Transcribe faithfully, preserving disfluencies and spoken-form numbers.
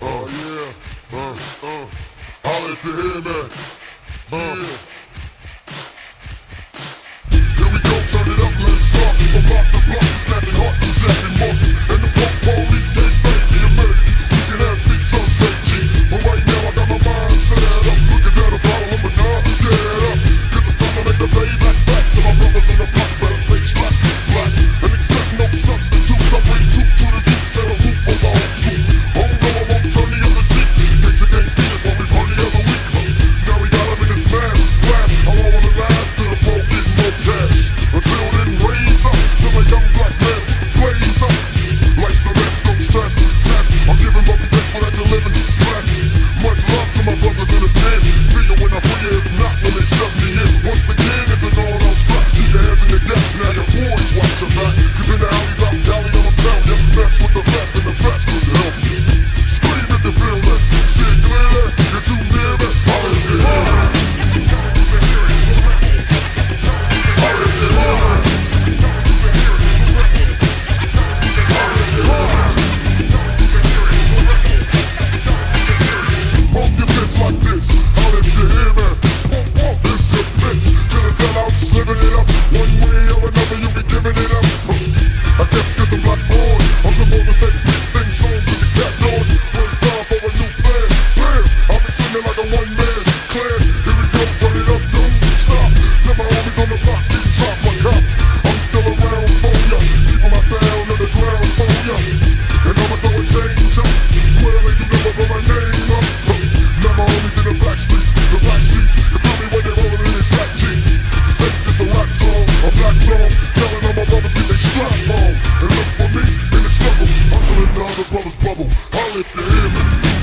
Uh, yeah. Uh, uh. Holla if you hear me. Uh. Yeah. Here we go, turn it up, let's start. From block to block, snatching hearts and jacking monkeys. And the punk police, they fake me a minute. We can have beats someday, G. But right now I got my mind set up. Looking down the bottle of a nine, get up. Cause it's time to make the payback back. So my brothers on the block better stay strapped. Black and accept no substitutes. I bring truth to the youth, set a roof for the whole school. Oh no, I won't turn the other cheek. In case you can't see us when we burn the other week. Now we got them in this man blast. I don't wanna last till the pro get no cash. Until then, raise up till a young black man blaze up. Like Celeste, no stress, test. I'm giving up, thankful that you're living blessed. Much love to my brothers in the pen. See you when I free you, if not when they shove me in. Once again, it's an all-out strap. Keep your hands in your gap, now your boys watch your back. Cause in the alleys out Cali, I'm telling you, mess with the best and the best couldn't help you. Scream if you feel that, see it clear, you're too near me. Holla if you hear me. Holla if you hear me. Pump your fist like this, holla if you hear me. Pump, pump, lift your fist till the sellouts living it up. One way or another, you be giving it up. I guess cause I'm black boy, I'm supposed to say beats, sing songs to the cat noise. When it's time for a new plan, bam, I'll be singing like a one man clan. Here we go, turn it up, don't stop. Tell my homies on the block, keep drop my cops. I'm still around for ya, keeping my sound on the ground for ya. And I'ma throw a change up, well ain't you never put my name up. Now my homies in the black streets, the black streets. You feel me when they rollin' in their fat jeans. This ain't just a rap song, a black song. Telling all my brothers get their strap on. And look for me in the struggle, hustling till the brothers bubble. Holla if you hear me.